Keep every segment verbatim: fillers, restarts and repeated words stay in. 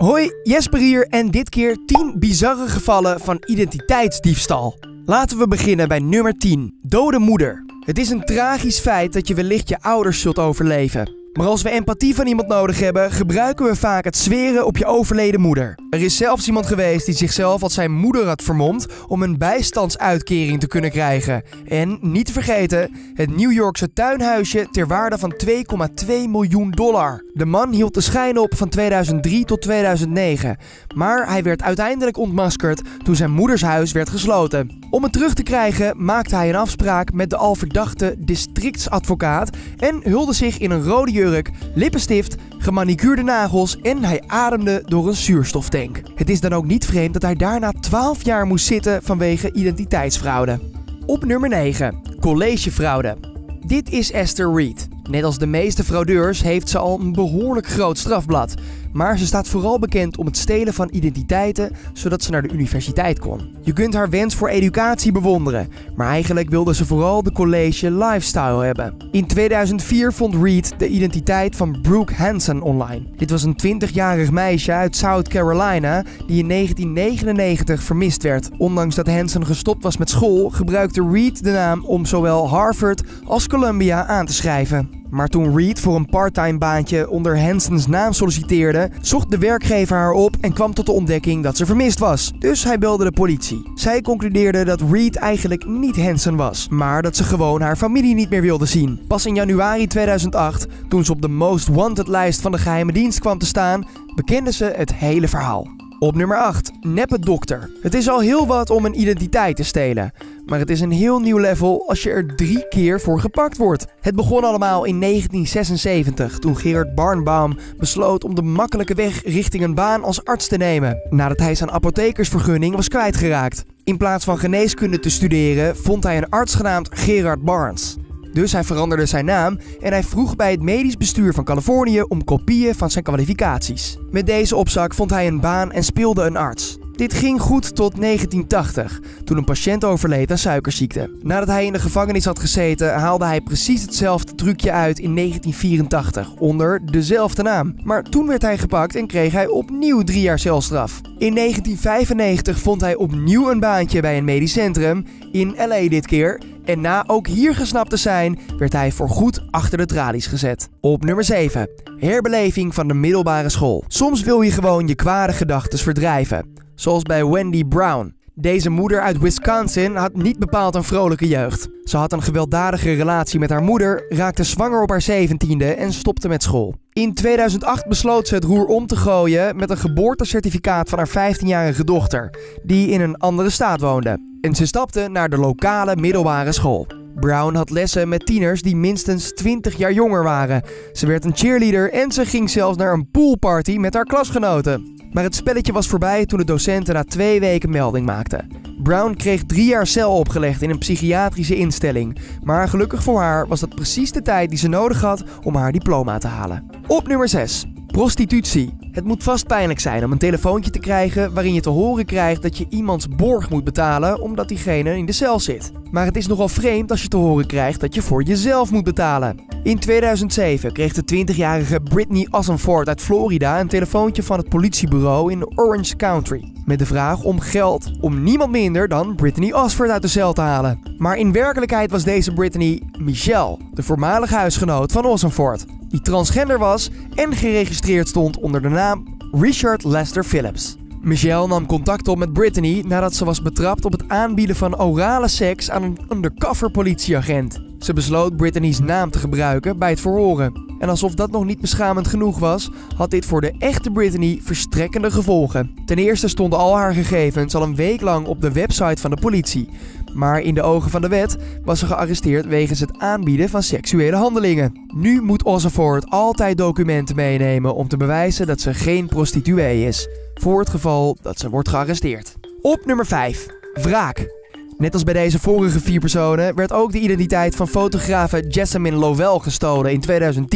Hoi, Jesper hier en dit keer tien bizarre gevallen van identiteitsdiefstal. Laten we beginnen bij nummer tien. Dode moeder. Het is een tragisch feit dat je wellicht je ouders zult overleven. Maar als we empathie van iemand nodig hebben, gebruiken we vaak het zweren op je overleden moeder. Er is zelfs iemand geweest die zichzelf als zijn moeder had vermomd om een bijstandsuitkering te kunnen krijgen. En, niet te vergeten, het New Yorkse tuinhuisje ter waarde van twee komma twee miljoen dollar. De man hield de schijn op van tweeduizend drie tot tweeduizend negen. Maar hij werd uiteindelijk ontmaskerd toen zijn moeders huis werd gesloten. Om het terug te krijgen maakte hij een afspraak met de al verdachte districtsadvocaat en hulde zich in een rode jurk, lippenstift, gemanicuurde nagels en hij ademde door een zuurstoftank. Het is dan ook niet vreemd dat hij daarna twaalf jaar moest zitten vanwege identiteitsfraude. Op nummer negen. Collegefraude. Dit is Esther Reed. Net als de meeste fraudeurs heeft ze al een behoorlijk groot strafblad. Maar ze staat vooral bekend om het stelen van identiteiten, zodat ze naar de universiteit kon. Je kunt haar wens voor educatie bewonderen, maar eigenlijk wilde ze vooral de college lifestyle hebben. In tweeduizend vier vond Reed de identiteit van Brooke Hansen online. Dit was een twintigjarig meisje uit South Carolina die in negentien negenennegentig vermist werd. Ondanks dat Hansen gestopt was met school, gebruikte Reed de naam om zowel Harvard als Columbia aan te schrijven. Maar toen Reed voor een parttime baantje onder Hansens naam solliciteerde, zocht de werkgever haar op en kwam tot de ontdekking dat ze vermist was. Dus hij belde de politie. Zij concludeerde dat Reed eigenlijk niet Hansen was, maar dat ze gewoon haar familie niet meer wilde zien. Pas in januari tweeduizend acht, toen ze op de Most Wanted lijst van de geheime dienst kwam te staan, bekende ze het hele verhaal. Op nummer acht. Neppe dokter. Het is al heel wat om een identiteit te stelen. Maar het is een heel nieuw level als je er drie keer voor gepakt wordt. Het begon allemaal in negentien zesenzeventig toen Gerard Barnbaum besloot om de makkelijke weg richting een baan als arts te nemen. Nadat hij zijn apothekersvergunning was kwijtgeraakt. In plaats van geneeskunde te studeren vond hij een arts genaamd Gerard Barnes. Dus hij veranderde zijn naam en hij vroeg bij het medisch bestuur van Californië om kopieën van zijn kwalificaties. Met deze opzak vond hij een baan en speelde een arts. Dit ging goed tot negentien tachtig, toen een patiënt overleed aan suikerziekte. Nadat hij in de gevangenis had gezeten, haalde hij precies hetzelfde trucje uit in negentien vierentachtig, onder dezelfde naam. Maar toen werd hij gepakt en kreeg hij opnieuw drie jaar celstraf. In negentien vijfennegentig vond hij opnieuw een baantje bij een medisch centrum, in L A dit keer. En na ook hier gesnapt te zijn, werd hij voorgoed achter de tralies gezet. Op nummer zeven. Herbeleving van de middelbare school. Soms wil je gewoon je kwade gedachten verdrijven. Zoals bij Wendy Brown. Deze moeder uit Wisconsin had niet bepaald een vrolijke jeugd. Ze had een gewelddadige relatie met haar moeder, raakte zwanger op haar zeventiende en stopte met school. In tweeduizend acht besloot ze het roer om te gooien met een geboortecertificaat van haar vijftienjarige dochter, die in een andere staat woonde. En ze stapte naar de lokale middelbare school. Brown had lessen met tieners die minstens twintig jaar jonger waren. Ze werd een cheerleader en ze ging zelfs naar een poolparty met haar klasgenoten. Maar het spelletje was voorbij toen de docenten na twee weken melding maakten. Brown kreeg drie jaar cel opgelegd in een psychiatrische instelling. Maar gelukkig voor haar was dat precies de tijd die ze nodig had om haar diploma te halen. Op nummer zes. Prostitutie. Het moet vast pijnlijk zijn om een telefoontje te krijgen waarin je te horen krijgt dat je iemands borg moet betalen omdat diegene in de cel zit. Maar het is nogal vreemd als je te horen krijgt dat je voor jezelf moet betalen. In tweeduizend zeven kreeg de twintigjarige Brittany Ossenford uit Florida een telefoontje van het politiebureau in Orange County. Met de vraag om geld om niemand minder dan Brittany Osford uit de cel te halen. Maar in werkelijkheid was deze Brittany Michelle, de voormalige huisgenoot van Ossenford, die transgender was en geregistreerd stond onder de naam Richard Lester Phillips. Michelle nam contact op met Brittany nadat ze was betrapt op het aanbieden van orale seks aan een undercover politieagent. Ze besloot Brittany's naam te gebruiken bij het verhoren. En alsof dat nog niet beschamend genoeg was, had dit voor de echte Brittany verstrekkende gevolgen. Ten eerste stonden al haar gegevens al een week lang op de website van de politie. Maar in de ogen van de wet was ze gearresteerd wegens het aanbieden van seksuele handelingen. Nu moet Ossenford altijd documenten meenemen om te bewijzen dat ze geen prostituee is, voor het geval dat ze wordt gearresteerd. Op nummer vijf. Wraak. Net als bij deze vorige vier personen werd ook de identiteit van fotografe Jessamine Lovell gestolen in tweeduizend tien.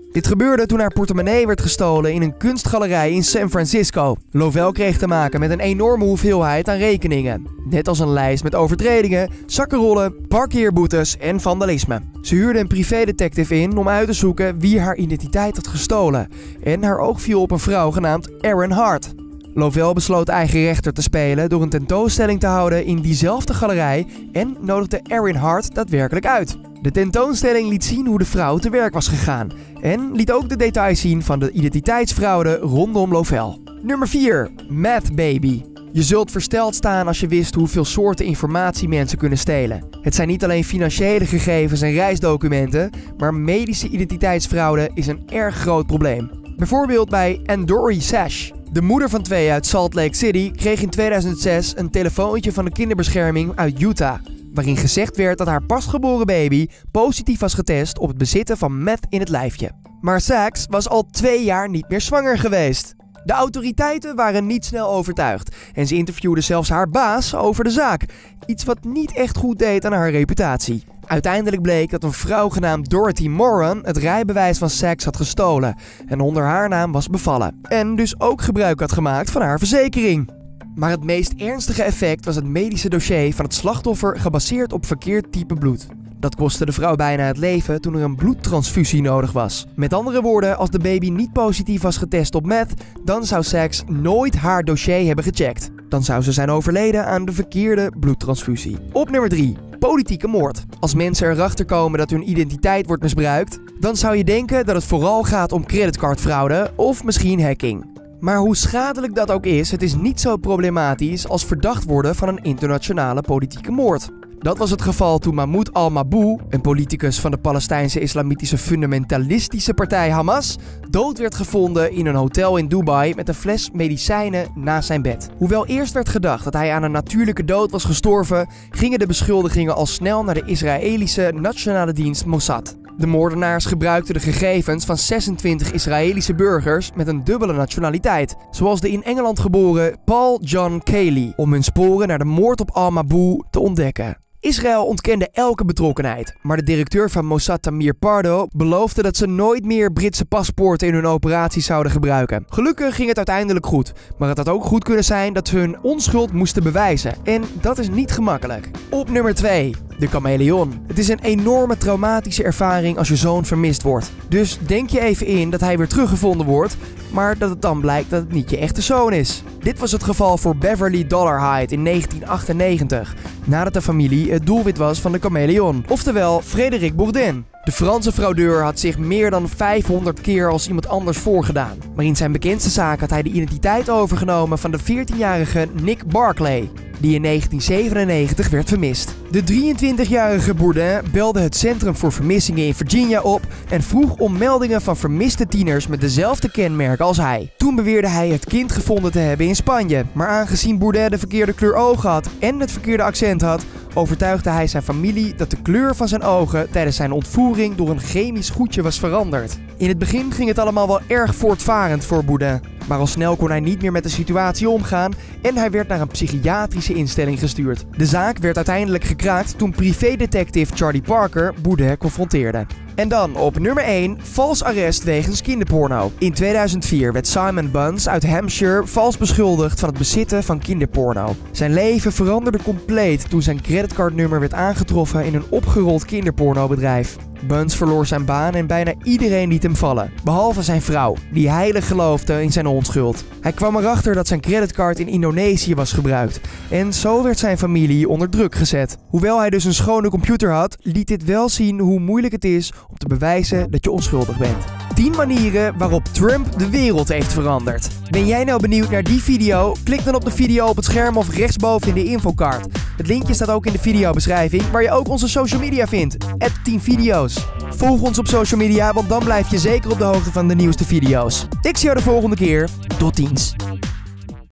Dit gebeurde toen haar portemonnee werd gestolen in een kunstgalerij in San Francisco. Lovell kreeg te maken met een enorme hoeveelheid aan rekeningen. Net als een lijst met overtredingen, zakkenrollen, parkeerboetes en vandalisme. Ze huurde een privédetective in om uit te zoeken wie haar identiteit had gestolen. En haar oog viel op een vrouw genaamd Erin Hart. Lovell besloot eigen rechter te spelen door een tentoonstelling te houden in diezelfde galerij en nodigde Erin Hart daadwerkelijk uit. De tentoonstelling liet zien hoe de vrouw te werk was gegaan en liet ook de details zien van de identiteitsfraude rondom Lovell. Nummer vier. Meth Baby. Je zult versteld staan als je wist hoeveel soorten informatie mensen kunnen stelen. Het zijn niet alleen financiële gegevens en reisdocumenten, maar medische identiteitsfraude is een erg groot probleem. Bijvoorbeeld bij Andori Sash. De moeder van twee uit Salt Lake City kreeg in tweeduizend zes een telefoontje van de kinderbescherming uit Utah, waarin gezegd werd dat haar pasgeboren baby positief was getest op het bezitten van meth in het lijfje. Maar Sachs was al twee jaar niet meer zwanger geweest. De autoriteiten waren niet snel overtuigd en ze interviewden zelfs haar baas over de zaak, iets wat niet echt goed deed aan haar reputatie. Uiteindelijk bleek dat een vrouw genaamd Dorothy Moran het rijbewijs van Sachs had gestolen en onder haar naam was bevallen en dus ook gebruik had gemaakt van haar verzekering. Maar het meest ernstige effect was het medische dossier van het slachtoffer gebaseerd op verkeerd type bloed. Dat kostte de vrouw bijna het leven toen er een bloedtransfusie nodig was. Met andere woorden, als de baby niet positief was getest op meth, dan zou Sachs nooit haar dossier hebben gecheckt. Dan zou ze zijn overleden aan de verkeerde bloedtransfusie. Op nummer drie. Politieke moord. Als mensen erachter komen dat hun identiteit wordt misbruikt, dan zou je denken dat het vooral gaat om creditcardfraude of misschien hacking. Maar hoe schadelijk dat ook is, het is niet zo problematisch als verdacht worden van een internationale politieke moord. Dat was het geval toen Mahmoud al-Mabhouh, een politicus van de Palestijnse islamitische fundamentalistische partij Hamas, dood werd gevonden in een hotel in Dubai met een fles medicijnen naast zijn bed. Hoewel eerst werd gedacht dat hij aan een natuurlijke dood was gestorven, gingen de beschuldigingen al snel naar de Israëlische nationale dienst Mossad. De moordenaars gebruikten de gegevens van zesentwintig Israëlische burgers met een dubbele nationaliteit, zoals de in Engeland geboren Paul John Cayley, om hun sporen naar de moord op al-Mabhouh te ontdekken. Israël ontkende elke betrokkenheid, maar de directeur van Mossad Tamir Pardo beloofde dat ze nooit meer Britse paspoorten in hun operaties zouden gebruiken. Gelukkig ging het uiteindelijk goed, maar het had ook goed kunnen zijn dat ze hun onschuld moesten bewijzen en dat is niet gemakkelijk. Op nummer twee. De chameleon. Het is een enorme traumatische ervaring als je zoon vermist wordt. Dus denk je even in dat hij weer teruggevonden wordt, maar dat het dan blijkt dat het niet je echte zoon is. Dit was het geval voor Beverly Dollarhide in negentien achtennegentig, nadat de familie het doelwit was van de chameleon, oftewel Frédéric Bourdin. De Franse fraudeur had zich meer dan vijfhonderd keer als iemand anders voorgedaan. Maar in zijn bekendste zaak had hij de identiteit overgenomen van de veertienjarige Nick Barclay, die in negentien zevenennegentig werd vermist. De drieëntwintigjarige Bourdin belde het Centrum voor Vermissingen in Virginia op en vroeg om meldingen van vermiste tieners met dezelfde kenmerken als hij. Toen beweerde hij het kind gevonden te hebben in Spanje, maar aangezien Bourdin de verkeerde kleur ogen had en het verkeerde accent had, overtuigde hij zijn familie dat de kleur van zijn ogen tijdens zijn ontvoering door een chemisch goedje was veranderd. In het begin ging het allemaal wel erg voortvarend voor Bourdin, maar al snel kon hij niet meer met de situatie omgaan en hij werd naar een psychiatrische instelling gestuurd. De zaak werd uiteindelijk gekraakt toen privédetective Charlie Parker Bourdin confronteerde. En dan op nummer één, vals arrest wegens kinderporno. In tweeduizend vier werd Simon Buns uit Hampshire vals beschuldigd van het bezitten van kinderporno. Zijn leven veranderde compleet toen zijn creditcardnummer werd aangetroffen in een opgerold kinderpornobedrijf. Buns verloor zijn baan en bijna iedereen liet hem vallen, behalve zijn vrouw, die heilig geloofde in zijn onschuld. Hij kwam erachter dat zijn creditcard in Indonesië was gebruikt en zo werd zijn familie onder druk gezet. Hoewel hij dus een schone computer had, liet dit wel zien hoe moeilijk het is om te bewijzen dat je onschuldig bent. tien manieren waarop Trump de wereld heeft veranderd. Ben jij nou benieuwd naar die video? Klik dan op de video op het scherm of rechtsboven in de infocard. Het linkje staat ook in de videobeschrijving, waar je ook onze social media vindt. at tien video's. Volg ons op social media, want dan blijf je zeker op de hoogte van de nieuwste video's. Ik zie jou de volgende keer. Tot ziens.